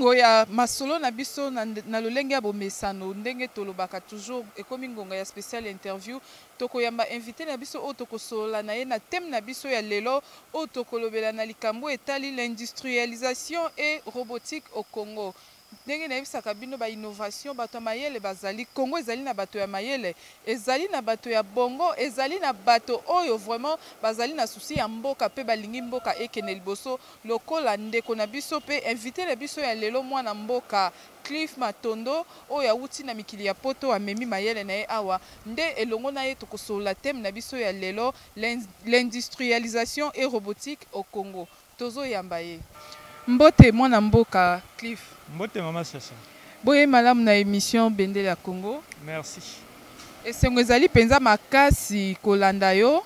ngongo ya masolo na biso na lolenge ya bomesano ndenge tolobaka toujours ekomi ngonga ya spécial interview tokoyamba invité na biso o tokosolola na ye na thème na biso ya lelo o tokolobela na likambo etali l'industrialisation et robotique au Congo. Ndenge na yebisaka bino ba innovation bato ya mayele bazali Congo ezali na bato ya mayele ezali na bato ya bongo ezali na bato oyo vraiment bazali na souci ya mboka pe balingi mboka ekene liboso lokola ndeko na biso pe invité na biso ya lelo mwana mboka Cliff Matondo oyo awuti na mikili ya poto amemi mayele na ye awa nde elongo na ye tokosolola thème na biso ya lelo l'industrialisation et robotique au Congo tozo yamba ye mbote mwana mboka Cliff. Mbote mama Sacha. Boye malamu na émission Bendele ya Congo. Merci. Esengo ezali penza makasi kolanda yo.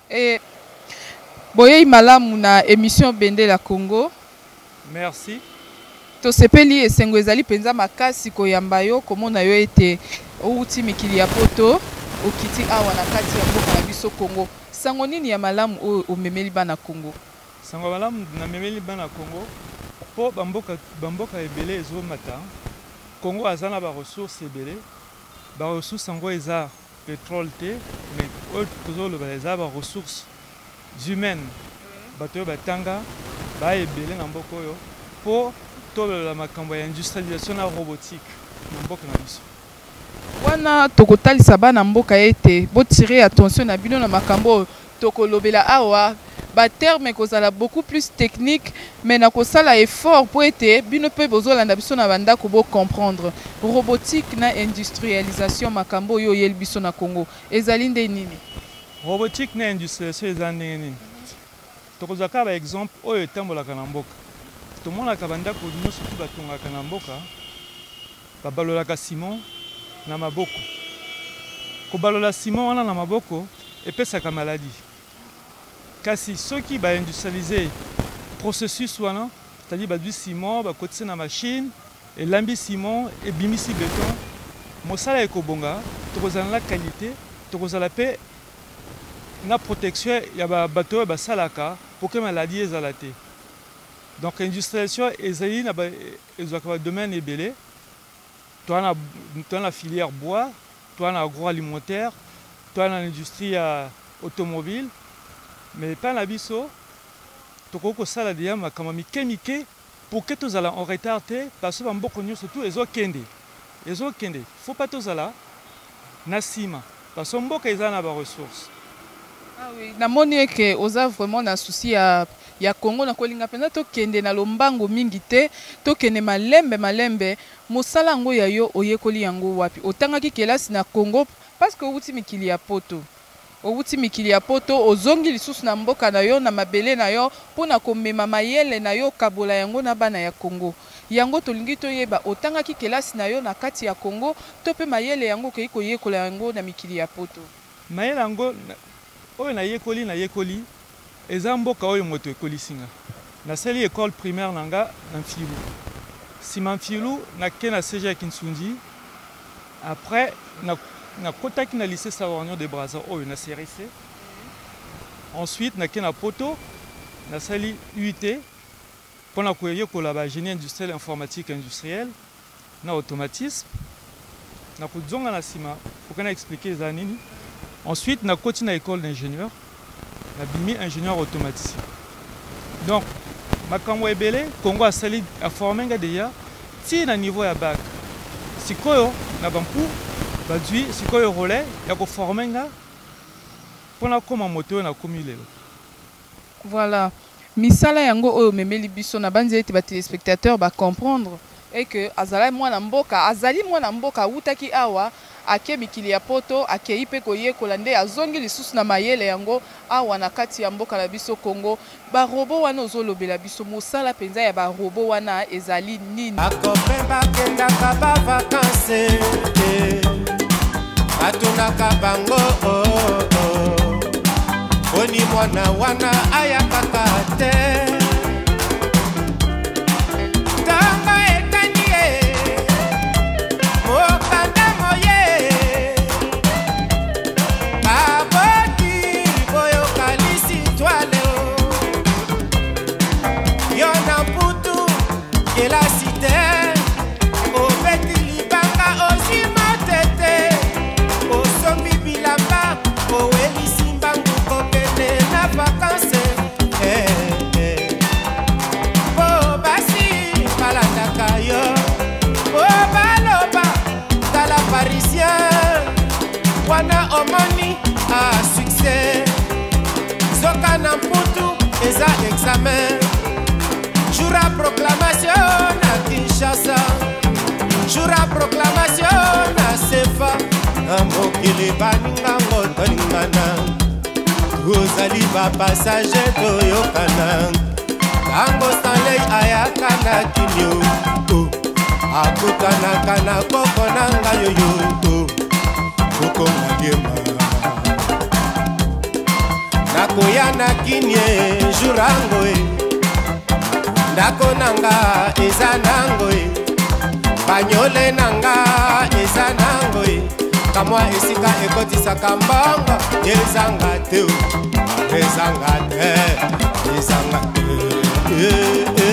Boye malamu na émission Bendele ya Congo. Merci. To sepeli esengo ezali penza makasi koyamba yo komona yo ete outi mikili ya poto okiti awa na kati ya mboka na biso Congo. Sango nini ya malamu o omemeli bana Congo? Sango malamu na memeli bana Congo. Po bamboka ebele ezomata Congo aza na ba ressources ebele ba ressources ngo eza pétrole te mais tozoloba eza ba ressources humaines bato batanga ba ebele na mboka oyo po tolola makambo ya industrialisation na robotique na mboka na biso wana tokotalisa bana mboka ete bo tirer attention na bino na makambo tokolobela awa ba terme kozala beaucoup plus technique mais na kosala effort pour être bino pe bozolanda biso na banda ko bo comprendre robotique na industrialisation makambo yo yel biso na Congo ezali nde nini robotique na industrialisation ezali nini tokozaka ba exemple oyo etambolaka na mboka tomonaka banda ko nyonso tu batongaka na mboka babalolaka ciment na maboko kobalola ciment wana na maboko epesaka maladie kasi soki ba industrialiser processus wana c'est-à-dire ba du ciment ba kotisa na machine et lambi ciment et bimisi béton mosala ekobonga tokozala la qualité tokozala pe na protection ya ba bateau ba salaka pour que maladie ezala te donc industrialisation ezali na ba ezaka domaine ebele toi na filière bois toi na agroalimentaire toi na l'industrie automobile mais pas la biso tokoko sala dia makama mikemike pour que tozala en retard te parce que bamboko nyo surtout ezokende faut pas tozala na sima parce que mboka ezala na ba ressources. Ah oui, na moni que oza vraiment na souci ya Congo na kolinga pena to kende na lombango mingi te to kende malembe mosala ngo ya yo oyekoli yango wapi otangaki kelasi na Congo parce que outi mikili ya poto outi mikili ya poto ozongi lisusu na mboka na yo na mabele na yo pona komema mayele na yo kabola yango na bana ya Congo yango tolingi toyeba otangaki kelasi na yo na kati ya Congo to pe mayele yango kei koyekola yango na mikili ya poto mayele yango oyo na yekoli eza mboka oyo moto ekolisinga nasali école primaire nanga na Mfilu sima Mfilu nake na CG ya Kinsundi après na kotaki na lycée Savarignon de Brazza oyo na CRC ensuite nake na Poto nasali UIT pona koyekola ba génie industriel informatique industriel na automatisme na kozonga na sima okana expliquer za nini ensuite na koti na école d'ingénieur na bimi ingénieur automaticien donc makambo ebele Congo asali a formé nga deya ti na niveau ya bac sikoyo na bampu badui sikoyo relais ya ko former nga pona koma moto na komi lelo. Voilà misala yango oyo memeli biso na banzi ete ba téléspectateurs ba comprendre et que azali mwana mboka utaki awa ake mikili ya poto ake ipe koyekola nde azongi lisusu na mayele yango awa na kati ya mboka na biso Congo ba robot wana ozolobela biso mosala penza ya ba robot wana ezali nini akopemba kenda ka ba vacances batunaka bango oni mwana wana ayakaka te la cité wana omoni a succès soka na mputu eza examen jour à proclamation na Kinshasa jour à proclamation na Sefa na mokili baningango tolingana tozali bapassager toyokana tango Stanley ayaka na kinio akutanaka na koko nanga yoyo koko ngadiema nakoya na kinie jurango ndako nanga eza nango banyole nanga eza nango kamwa esika ekotisaka mbongo ezanga te ezanga te ezanga te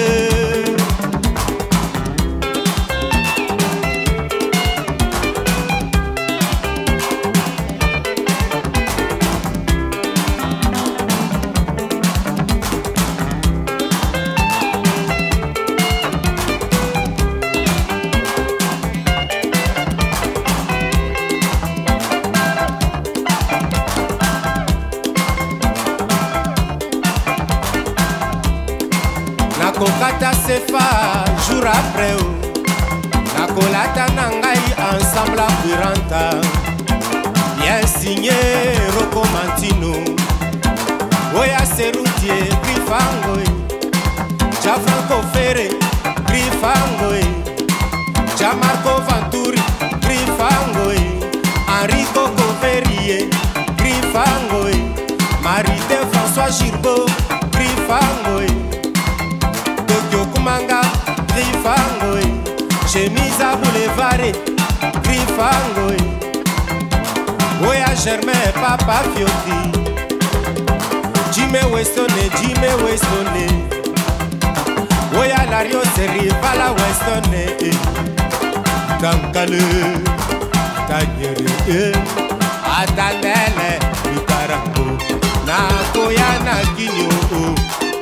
nakokata Sefa jour après nakolata na ngai ensemble apuranta bien signé Rocco Mantino oya Serutier Grifango ja Franco Ferre Grifango ja Marco Vanturi Grifango Enrico Coverie Grifango Marité François Girbeau Grifango Kumanga, Grifango, Chemise Boulevard, Grifango, Oya Germain, Papa Fioti, Jimmy Westone, Oya Lario Seri, Vala Westone, Kankale, Tanyere, Atanele, Ikarango, Nakoya Nakinyo,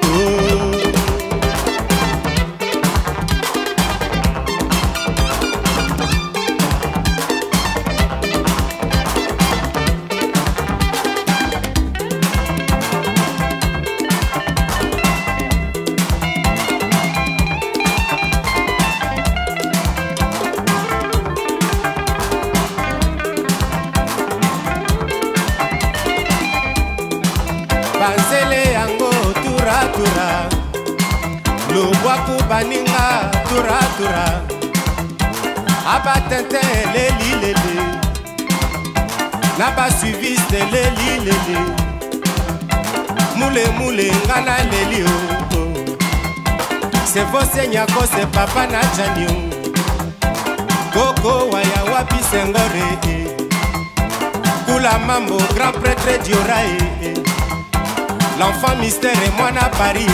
banzele yango tura lobwaku baninga tura abatente lelilele na basuiviste lelilele mule ngana leli se vose nyako se papa na janio koko waya wapi sengore kula mambo grand prêtre diorae l'enfant mystère et moi na Paris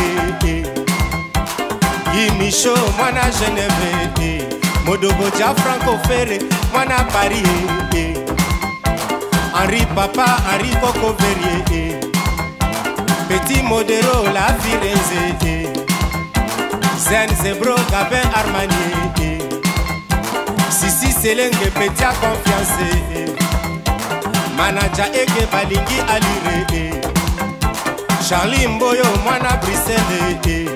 Michaud moi na Genève Modobo ja Franco Ferre moi na Paris Henri Papa Henri Coco Verrier Petit Modero la Firenze Zen Zebro Gabin Armani Sisi Selenge Petit a confiance Manaja Ege Balingi Alire Charlie Mboyo mwana Bruxelles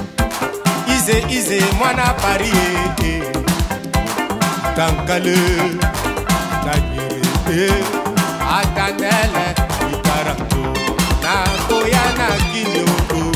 Ize mwana Paris Kankale Tanyere Atanele Ikarango Nakoya Nakinyo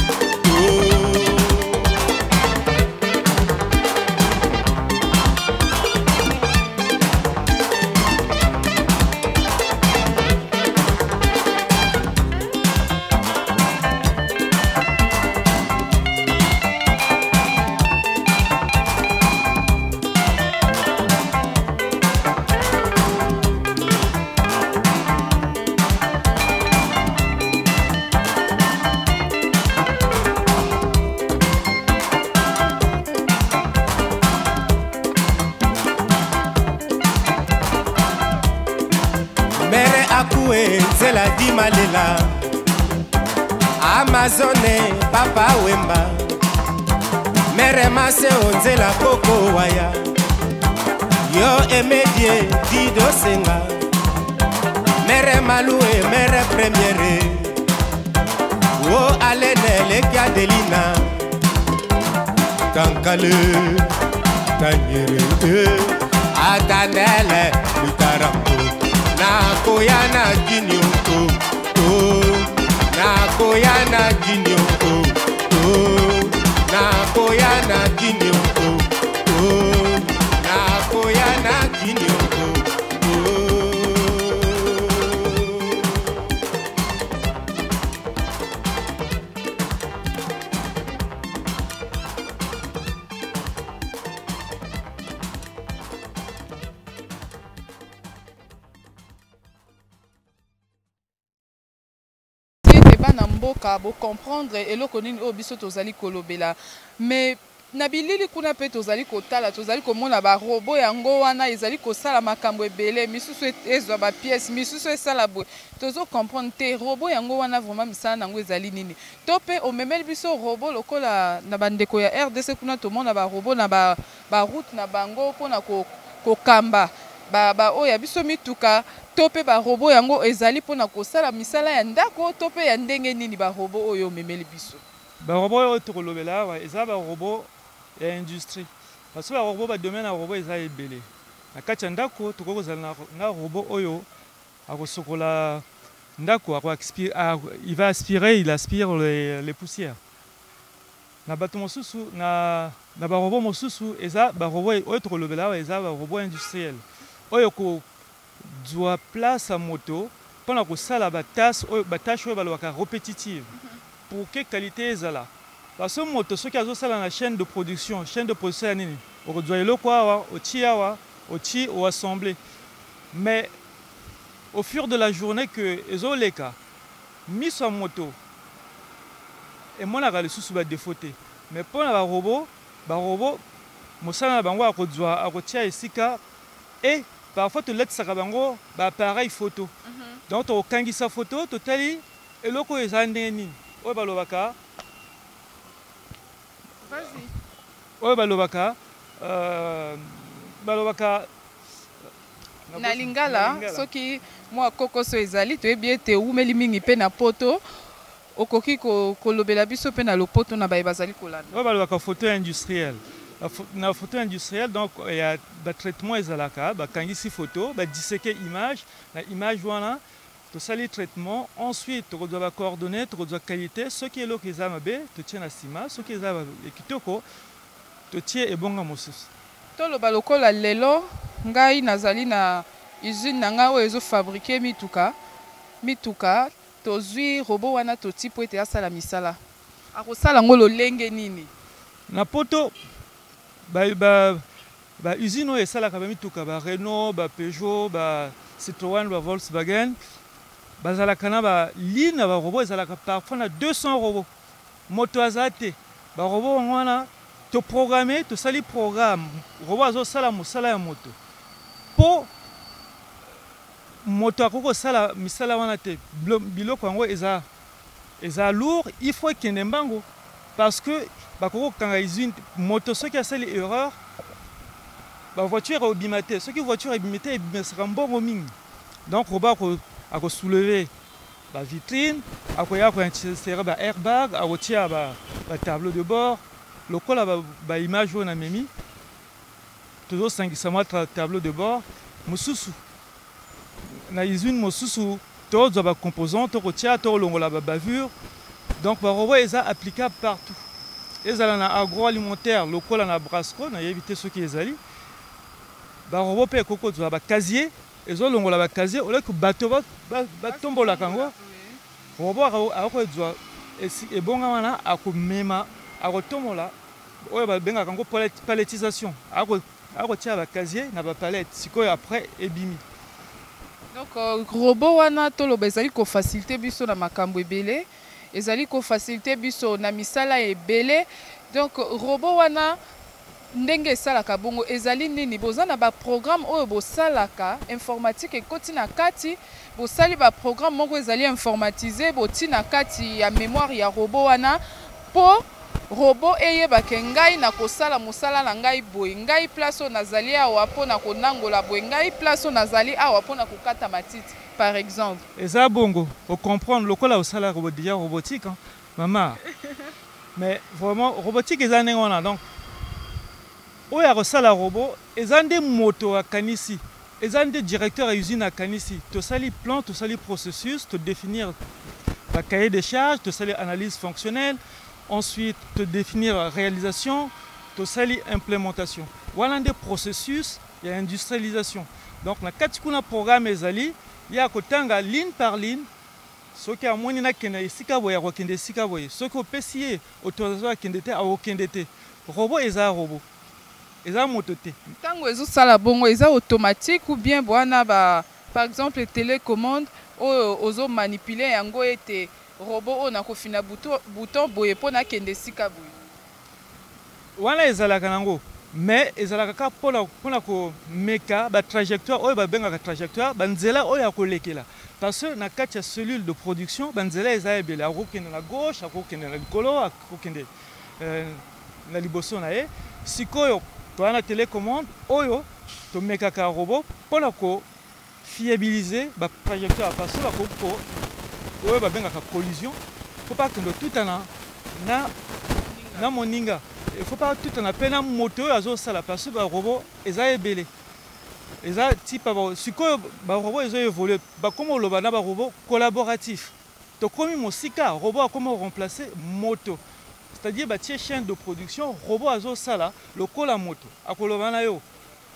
Akue Nzela di Malela Amazone Papa Wemba Mere Mase Nzela Koko Waya Yo Emedie Dido Senga Malou et mère première. Oh, Alene, les Adelina. Kankale, Tanyere, Atanele, Lutarambo. Nakoyana Jinyo, oh, Nakoyana Jinyo, oh, Nakoyana Jinyo, oh, Nakoyana Jinyo, mboka bo comprendre eloko nini o biso tozali kolobela mais na bilili kuna pe tozali kotala tozali komona ba robot yango wana ezali kosala makambo ebele misusu ezwa ba pièce misusu esala boye tozo comprendre te robot yango wana vraiment misala nango ezali nini to pe omemeli biso robot lokola na bandeko ya RDC kuna tomona ba robot na ba route na bango pona kokamba ba oya biso mituka tope ba robot yango ezali pona kosala misala ya ndako tope ya ndenge nini ba robot oyo memeli biso ba robot oyo tokolobela wa eza ba robot ya industrie parce que ba robot ba domaine ya robot eza ebele na kati ya ndako tokozala na robot oyo akosokola ndako il va aspirer, il aspire les poussières na bato mosusu na ba robot mosusu eza ba robot oyo tokolobela wa eza ba robot industriel oyo ko doit place à moto pendant que ça la batasse oyo balobaka répétitive pour que qualité ezala parce que moto soki azosala na chaîne de production ya nini okozwa eloko awa oti awa oti oassemblé mais au fur de la journée que ezoleka miso ya moto emonaka lisusu badefo te mais mpona barobot mosala na bango akotia esika et parfois tu letisaka bango ba appareil photo donc tokangisa photo totali eloko eza ndenge nini oyo balobaka oyo balobaka na lingala soki mwa kokoso ezali toyebi ete umeli mingi mpe na poto okoki kolobela biso mpe na lopoto na baye bazali kolanda oyo balobaka photo industrielle na photo industrielle donc il y a des traitements ezalaka bakangisi photo badiseke image na image wana tosali traitement ensuite tokozwa ba coordonnées tokozwa qualité soki eloko eza mabe totie na sima soki eza ekitoko totie ebonga mosusu toloba lokola lelo ngai nazali na usine na ngai oyo ezofabrike mituka tozwi robot wana toti po ete asala misala akosala ngo lolenge nini na poto ba usine oyo esalaka bamituka ba Renault ba Peugeot ba Citroën ba Volkswagen bazalaka na ba ligne na ba robot ezalaka parfois na 200 robots moto aza te ba robot wana to programmer to sali programme robot azosala mosala ya moto po moto akoko sala misala wana te biloko yango eza lourd il faut ekende mbango parce que bakoko kanga usine moto soki asali erreur ba voiture ebima te soki voiture ebima te ebimisaka mbongo mingi donc robot akosoulever ba vitrine akoya koinsérer ba airbag akotia ba tableau de bord lokola ba image oyo na memi tozosangisa mwa tableau de bord mosusu na usine mosusu tozwa ba composant tokotia tolongola ba bavure donc ba robot eza applicable partout ezala na agroalimentaire lokola na Brasco na yebite soki ezali ba robot pe kokozwa ba casier ezolongola ba casier oleko bato batombola kango robot akozwa ebonga wana akomema akotomola oyo babengaka kango palettisation akotia ba casier na ba palette sikoyo après ebimi donc robot wana toloba ezali ko faciliter biso na makambo ebele ezali ko faciliter biso na misala ebele donc robot wana ndenge esalaka bongo ezali nini boza na ba programme oyo bosalaka informatique ekoti na kati bosali ba programme moko ezali informatisé boti na kati ya mémoire ya robot wana po robot eyebake ngai na kosala mosala na ngai boye ngai place oyo nazali awa mpona konangola boye ngai place oyo nazali awa mpona kokata matiti par exemple. Eza bongo au comprendre lokola osala robot déjà robotique hein, maman. Mais vraiment robotique eza ndenge wana donc oyo akosala robot eza nde moto akanisi eza nde directeur ya usine akanisi tosali plan tosali processus to définir la cahier des charges tosali analyse fonctionnelle ensuite te définir réalisation tosali implémentation wana nde processus ya industrialisation donc na kati kuna programme ezali ya kotanga ligne par ligne soki amoni nakende esika boye akokende esika boye soki opesi ye autorisation akende te akokende te robot eza robot eza moto te ntango ezosala bongo eza automatique ou bien bwana par exemple télécommande oyo ozomanipuler yango ete robot oyo nakofina bouton boye mpo nakende esika boye wana ezalaka nango mais ezalaka kaka mpona komeka batrajectoire oyo babengaka trajectoire banzela oyo akolekela parce que na kati ya cellule de production banzela eza ebele akokende na gauche akokende na likolo akokende na liboso na ye sikoyo toana télécommande oyo tomekaka robot mpona kofiabiliser batrajectoire parce que bakoko oyo babengaka collision faut pas kende tutana na moninga il faut pas tutana mpe na moto oyo azosala parce que barobot eza ebele eza type sikoyo barobot ezoévolue bakoma oloba na barobot collaboratif tokomi mosika robot akoma remplacer moto c'est-à-dire batie chaîne de production robot azosala lokola moto akoloba na yo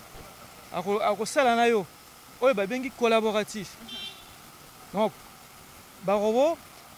akosala na yo oyo babengi collaboratif donc barobot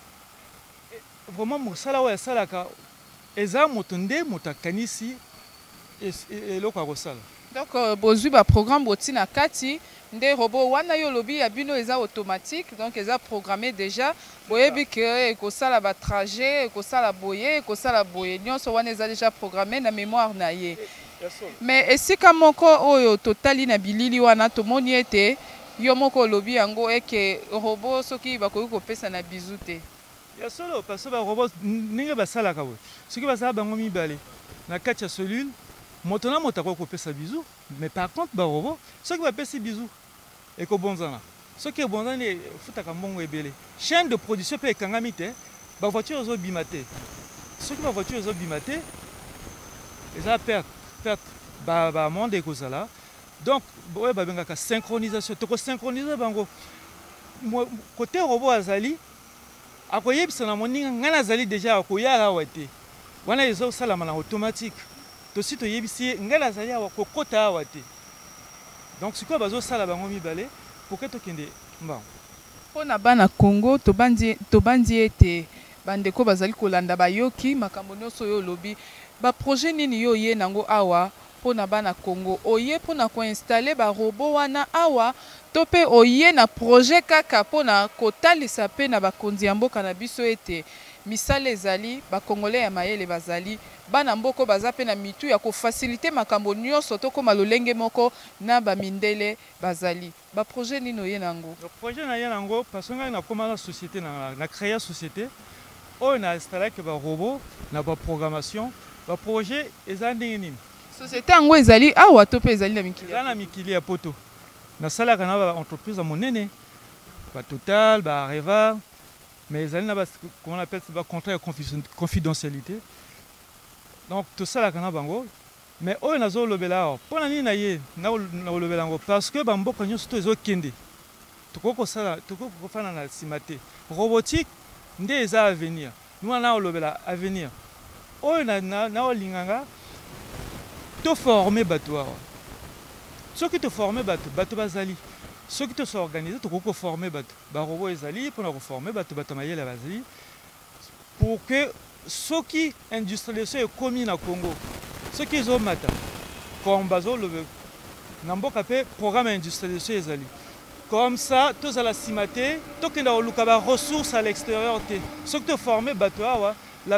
vraiment mosala oyo asalaka eza moto nde moto akanisi eloko akosala donc bozwi baprogramme boti na kati nde robot wana yo lobi ya bino eza automatique donc eza programmé déjà boyebi ke ekosala batrajet ekosala boye ekosala boye nyonso wana eza déjà programmé na mémoire na ye mais esika moko oyo totali na bilili wana tomoni ete yo moko olobi yango eke robot soki bakoki kopesa na bizu te ya solo parce que barobot ndenge basalaka boye soki basala bango mibale na kati ya cellule moto na moto akoki kopesa bizu mais par contre barobot soki bapesi bizu ekobonzana soki ebonzani efutaka mbongo ebele chaîne de production mpe ekangami te bavoiture ezobima te soki bavoiture ezobima te eza perte bamonde ekozala donc oyo babengaka synchronisation tokosynchronize bango kote robot azali akoyebisa na moninga ngai nazali deja akoyaka awa te wana ezosalama na automatique tosi toyebisi ye ngai nazali awa kokota awa te donc sikoyo bazosala bango mibale poke tokende mbango mpona bana Congo tobandi ete bandeko bazali kolanda bayoki makambo nyonso oyo olobi baprojet nini yo oye nango awa mpona bana Congo oye mpona koinstale barobo wana awa to mpe oye na projet kaka mpona kotalisa mpe na bakonzi ya mboka na biso ete misala ezali bakongolais ya mayele bazali bana mboko baza mpe na mitu ya kofasilite makambo nyonso tokoma lolenge moko na bamindele bazali baprojet nini oye nango projet na ye nango parce que ngai nakoma na société na créer société oyo na installaki barobo na baprogrammation baprojet eza ndenge nini société yango ezali awa to mpe ezali na mikili eza na mikili ya poto nasalaka na baentreprise ya monene batotal baareva mais ezali na comment on appelle ça contrat ya confidentialité donc tosalaka na bango mais oyo nazolobela awa mpona nini na ye naolobela yango parce que bamboka nyonso to ezokende tokoki kofana na nsima te robotique nde eza avenir nuna naolobela avenir oyo naolinganga toforme bato awa soki toforme bato bazali soki tosorganize tokoki koforme bato barobo ezali mpona koforme bato mayele bazali pour que soki industrialisation ekomi na Congo soki ezomata comme bazolobe na mboka mpe programme ya industrialisation ezali comme ça tozala nsima te tokenda koluka baressource à l'extérieur te soki toforme bato awa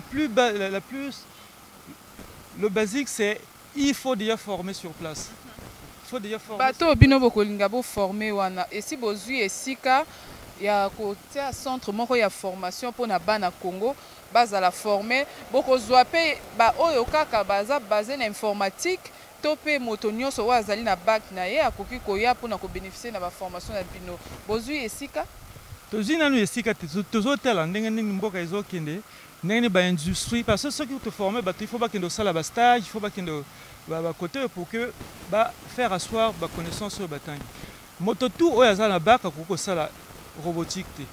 le basique c'est il faut déjà former sur place. Bato bino bokolinga bo former wana esi bozwi esika ya kotia centre moko ya formation mpona bana Congo bazala formé bokozwa pe ba oyo kaka baza basé na informatique to pe moto nyonso oyo azali na bac na ye akoki koya mpona kobénéficie na baformation na bino bozwi esika tozwi nanu esika te tozotala ndenge nini mboka ezokende ndenge nini baindustrie parce que soki toforme bato il faut bakende osala bastage il faut bakende bakote pour que bafaire asseoir baconnaissance oyo batangi moto tu oyo aza na bac akoki kosala robotique te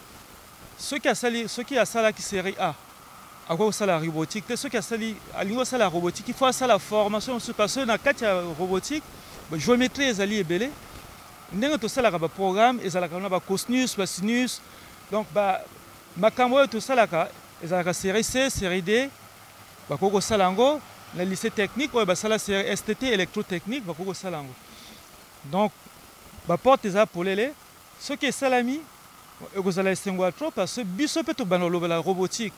soki asalaki série A akoki kosala robotique te soki alingi kosala robotique il faut asala formation mosusu parce que na kati ya robotique géométrie ezali ebele ndenge tosalaka baprogramme ezalaka na bacosinus basinus donc makambo oyo tosalaka ezalaka série C série D bakoki kosala yango na lycée technique oyo basala série STT électrotechnique bakoki kosala yango donc baporte eza polele soki esalami ekozala esengo ya trop parce que biso mpe tobanda kolobela robotique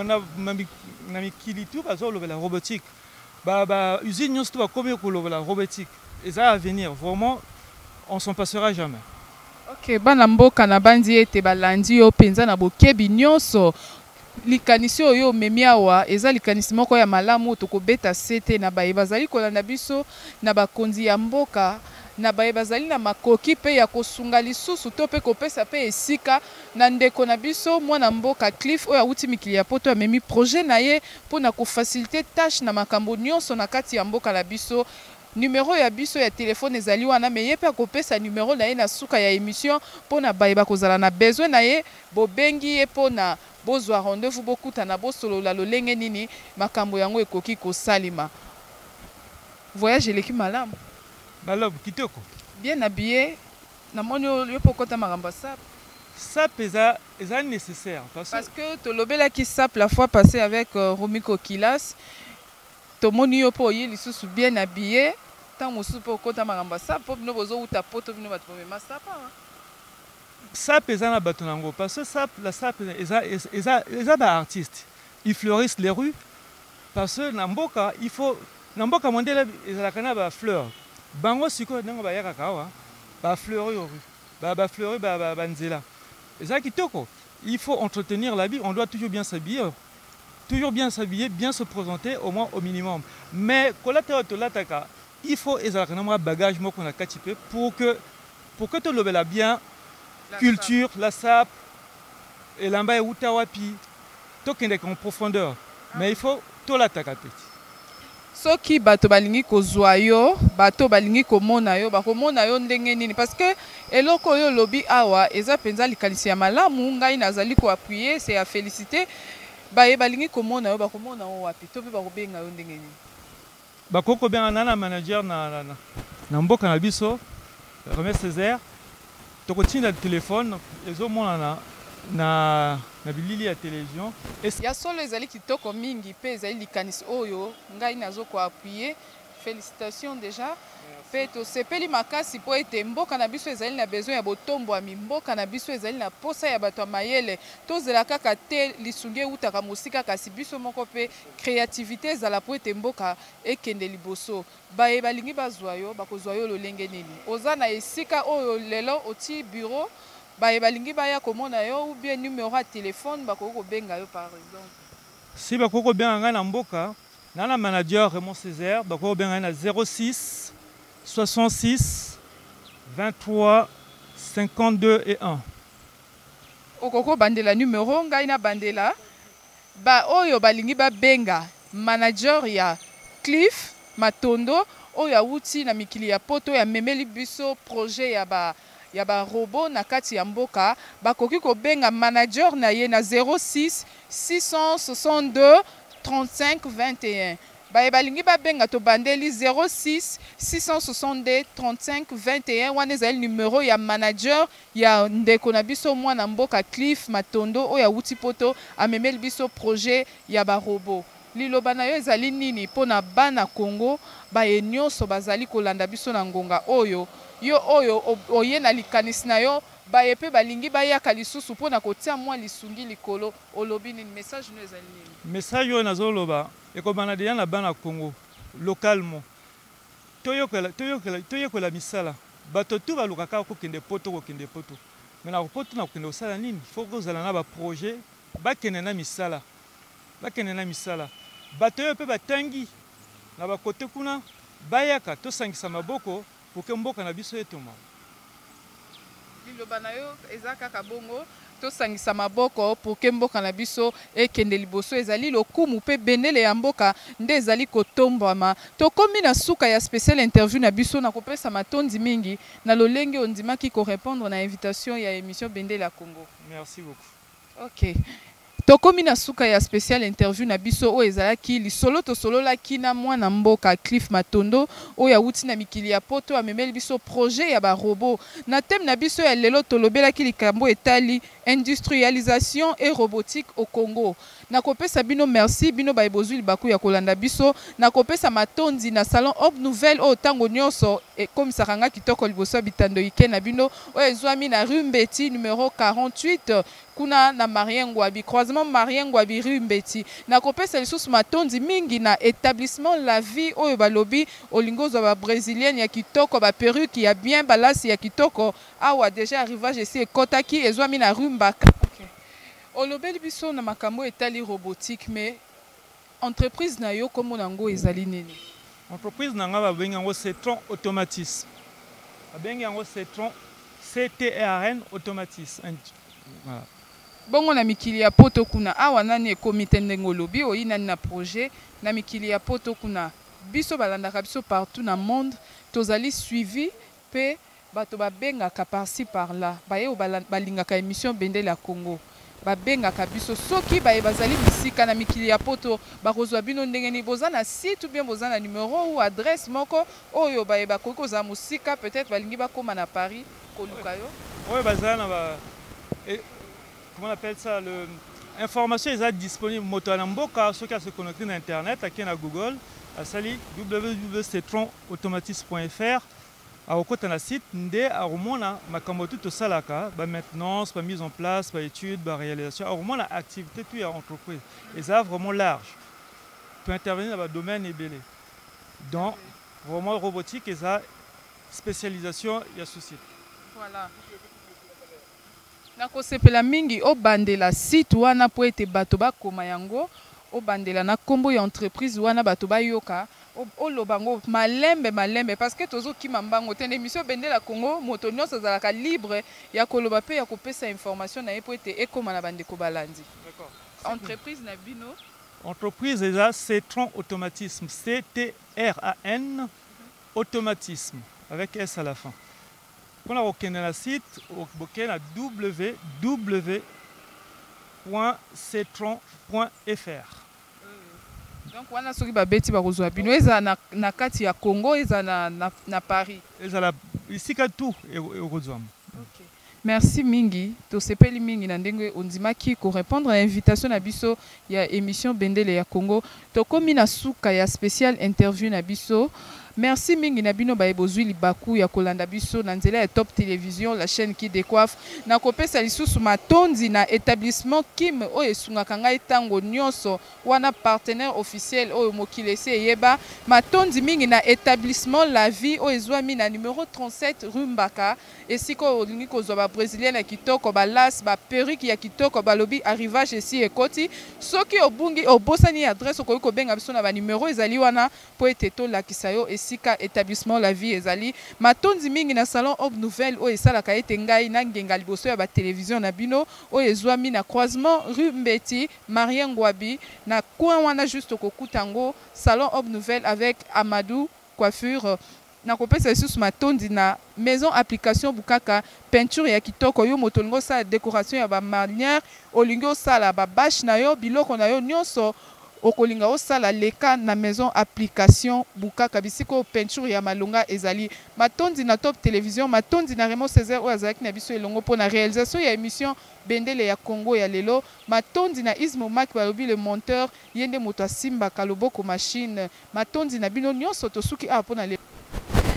na mikili tu baza kolobela robotique bausine nyonso to bakomi kolobela robotique eza avenir vraiment on s'en passera jamais. Ok, bana mboka na bandi ete balandi yo penza na bokebi nyonso likanisi oyo omemi awa eza likanisi moko ya malamu tokobeta sete na baye bazali kolanda biso na bakonzi ya mboka na baye bazali na makoki pe ya kosunga lisusu to pe kopesa pe esika na ndeko na biso mwana mboka Cliff oyo awuti mikili ya poto amemi projet na ye mpona kofacilite tâche na makambo nyonso na kati ya mboka na biso. Numéro ya biso ya téléphone ezali wana me ye pe akopesa numéro na ye na suka ya émission mpona baye bakozala na besoin na ye bobengi ye mpona bozwa rendez-vous bokutana bosolola lolenge nini makambo yango ekoki kosalima. Voyage eleki malamu balob kitoko bien habillé namoni yo pokota makambo ya sap sap eza nécessaire parce que tolobelaki sap la fois passée avec Romiko Kilas tomoni yo po oye lisusu bien habillé ntango mosusu mpe okota makambo ya sap mpo bino bozowuta poto bino bato bomema sapa sap eza na bato nango parce que la sap eza baartiste ils fleurissent les rues parce que na mboka il faut na mboka mondele ezalaka na bafleur bango sikoyo ndenge bayakaka awa bafleuri aux rues bafleuri banzela eza kitoko il faut entretenir la vie on doit toujours bien s'habiller bien se présenter au moins au minimum mais kolata tolataka il faut ezalaka na mwa bagage moko na kati pe pour que tolobela bien culture la sap elamba euta wapi tokendeka en profondeur mais il faut tolataka te soki bato balingi kozwa yo bato balingi komona yo bakomona yo ndenge nini parce que eloko oyo lobi awa eza penza likanisi ya malamu ngai nazali koappuyer c'est à féliciter baye balingi komona yo bakomona yo wapi to pe bakobenga yo ndenge nini bakoko benga na manager na mboka na biso René Césaire tokotinda téléphone ezomona na bilili ya télévision ya solo ezali kitoko mingi pe ezali likanisi oyo ngai nazo koappuyer félicitations déjà pe tosepeli makasi po ete mboka na biso ezali na besoin ya botombwami mboka na biso ezali na posa ya bato ya mayele tozela kaka te lisungi eutaka mosika kasi biso moko pe créativité ezala po ete mboka ekende liboso baye balingi bazwa yo bakozwa yo lolenge nini oza na esika oyo lelo oti bureau baye balingi baya komona yo ou bien numéro ya téléphone bakoki kobenga yo par exemple si bakoki kobenga ngai na mboka na manager Raymond Césaire bakoki kobenga ngai na 06 66 23 52 et 1 okoko bandela numéro ngai na bandela ba oyo balingi babenga manager ya Cliff Matondo oyo awuti na mikili ya poto ya memeli biso projet ya ba robot na kati ya mboka bakoki kobenga manager na ye na 06 662 35 21 baye balingi babenga to bandeli 06 662 35 21 wana ezali numéro ya manager ya ndeko na biso mwana mboka Cliff Matondo oyo awuti poto amemeli biso projet ya ba robot liloba na yo ezali nini mpona bana Congo baye nyonso bazali kolanda biso na ngonga oyo yo oyo oye na likanisi na yo baye pe balingi bayaka lisusu mpona kotia mwa lisungi likolo olobi nini message no ezali nini message oyo nazoloba ekobana deya na bana Congo localement toyokola misala bato tu balukaka kokende poto me na poto na kokende kosala nini faut kozala na baprojet bakende na misala bakende na misala bato oyo mpe batangi na bakote kuna bayaka tosangisa maboko pour que mboka na biso etoma liloba na yo eza kaka bongo tosangisa maboko pour que mboka na biso ekende liboso ezali lokumu mpe bendele ya mboka nde ezali kotombwama tokomi na suka ya spécial interview na biso na kopesa matondi mingi na lolenge ondimaki korépondre na invitation ya émission bendele ya Congo. Merci beaucoup. Ok. Tokomi na suka ya spécial interview na biso o ezalaki lisolo tosololaki na mwana mboka Cliff Matondo oyo awuti na mikili ya poto amemeli biso projet ya ba robot na thème na biso ya lelo tolobelaki likambo etali industrialisation et robotique au Congo. Na kopesa bino merci bino ba ebozwi libaku ya kolanda biso na kopesa matondi na salon Hope Nouvelle o tango nyonso e komisaka nga kitoko liboso bitando ike na bino o ezwami na rue Mbeti numéro 48 kuna na Mariengwabi croisement Mariengwabi rue Mbeti na kopesa lisusu matondi mingi na établissement La Vie oyo balobi olingozo ba brésilienne ya kitoko ba perruque ya bien balasi ya kitoko awa déjà arrivage ici ekotaki ezwami na rue Mbaka. Okay. Olobeli biso na makambo etali robotique mais entreprise na yo komo nango ezali nini? Entreprise na nga babengi yango Cetron Automatisme. Babengi yango Cetron CTRN Automatisme. Voilà. Bongo na mikili ya poto kuna awa nani ekomite ndenge olobi oyi nani na projet na mikili ya poto kuna biso balandaka biso partout na monde tozali suivi pe bato babengaka par-ci par-là baye balingaka émission bendele ya Congo babengaka biso soki baye bazali bisika na mikili ya poto bakozwa bino ndenge ni boza na site ou bien boza na numéro ou adresse moko oyo baye bakoki kozala mosika peut-être balingi bakoma na Paris koluka yo oyo bazala na ba comment on appelle ça, l'information est disponible moto na mboka ceux qui se connecter na internet à na Google à sali www.cetronautomatisme.fr à okota na site nde a romona makambo tout salaka ba maintenance ba mise en place ba étude ba réalisation a romona activité tout ya entreprise et ça vraiment large peut intervenir dans le domaine ebele donc vraiment robotique et ça spécialisation ya société voilà. Na kosepela mingi obandela site wana po ete bato bakoma yango obandela na kombo ya entreprise wana bato bayoka olobango malembe parce que tozo kima mbango tene émission bendele ya Congo moto nyonso azalaka libre ya koloba pe ya kopesa information na ye po ete ekoma na bandeko balandi. D'accord. Entreprise na bino entreprise eza Cetron Automatisme CTRAN Automatisme avec S à la fin. Pour la rokende na site bokende na www.cetron.fr. Donc wana soki babeti bakozwa bino eza na kati ya Congo eza na Paris. Eza la isika tout ekozwama. OK. Merci mingi tosepeli mingi na ndenge ondimaki ko répondre à l'invitation na biso ya émission bendele ya Congo tokomi na suka ya spécial interview na biso. Merci mingi na bino baye bozwi libaku ya kolanda biso na nzela ya Top Télévision la chaîne qui décoiffe na kopesa lisusu matondi na établissement Kim oyo esungaka ngai tango nyonso wana partenaire officiel oyo mokili esi eyeba matondi mingi na établissement La Vie oyo ezwami na numéro 37 rue Mbaka esika olingi kozwa ba brésilienne ya kitoko balas ba perruque ya kitoko balobi arrivage esi ekoti soki obungi obosani adresse okoki kobenga biso na ba numéro ezali wana po ete tolakisa yo sika établissement La Vie ezali matondi mingi na salon Hope Nouvelle oyo esalaka ete ngai na ngenga liboso ya ba télévision na bino oyo ezwami na croisement rue Mbeti Mariengwabi na coin wana juste kokutango salon Hope Nouvelle avec Amadou coiffure na kopesa lisusu matondi na maison application bukaka peinture ya kitoko yo moto lingo sala décoration ya ba manière olingo sala ba bâche na yo biloko na yo nyonso okolinga osala leka na maison application bukaka bisiko peinture ya malonga ezali matondi na Top Télévision matondi na Raymond Césaire oyo azalaki na biso elongo po na réalisation ya émission bendele ya Congo ya lelo matondi na Ismo Mak balobi le monteur yende moto asimba kaloboko machine matondi na bino nyonso tosuki a po na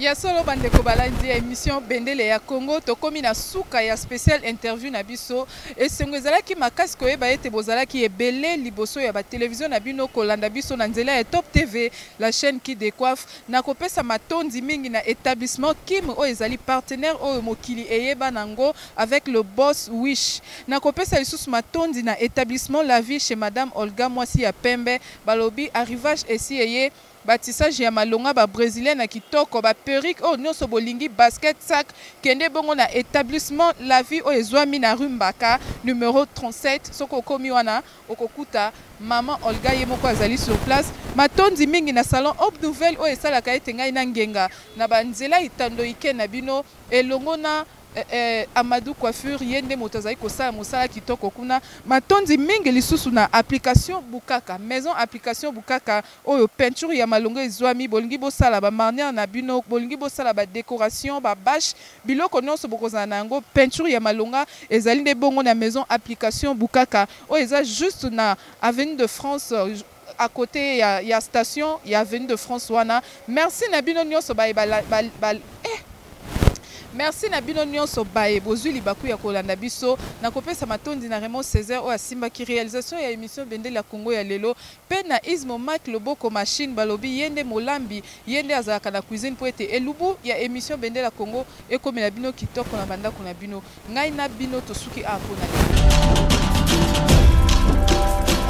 Ya solo bandeko balandi ya émission Bendele ya Congo tokomi na suka ya spécial interview na biso esengo ezalaki makasi koyeba ete bozalaki ebele liboso ya ba télévision na bino kolanda biso na nzela ya Top TV la chaîne qui décoiffe na kopesa matondi mingi na établissement Kim o ezali partenaire o mokili eyeba nango avec le boss Wish na kopesa lisusu matondi na établissement La Vie chez Madame Olga Mwasi ya Pembe balobi arrivage esi eye batissage ya malonga ba brésilien na kitoko ba perruque o nyonso bolingi basket sac kende bongo na établissement La Vie o ezwami na rue Mbaka numéro 37 soko komi wana okokuta maman Olga ye moko azali sur place matondi mingi na salon Hope Nouvelle o esalaka ete ngai na ngenga na banzela itando ike na bino elongo na Amadou Coiffure yende motazai kosala mosala kitoko kuna matondi mingi lisusu na application Bukaka maison application Bukaka oyo peinture ya malongo ezwami bolingi bosala ba marnière na bino bolingi bosala ba décoration ba bâche biloko nyonso bokozana nango peinture ya malonga ezali nde bongo na maison application Bukaka oyo eza juste na avenue de France à côté ya station ya avenue de France wana merci na bino nyonso merci na bino nyonso baye bozwi libaku ya kolanda biso na kopesa matondi na Raymond Césaire o asimba ki réalisation ya émission Bendele ya Congo ya lelo pe na Ismo Mac Loboko machine balobi yende molambi yende azalaka na cuisine po ete elubu ya émission Bendele ya Congo ekomela bino kitoko na bandako na bino ngai na bino tosuki apona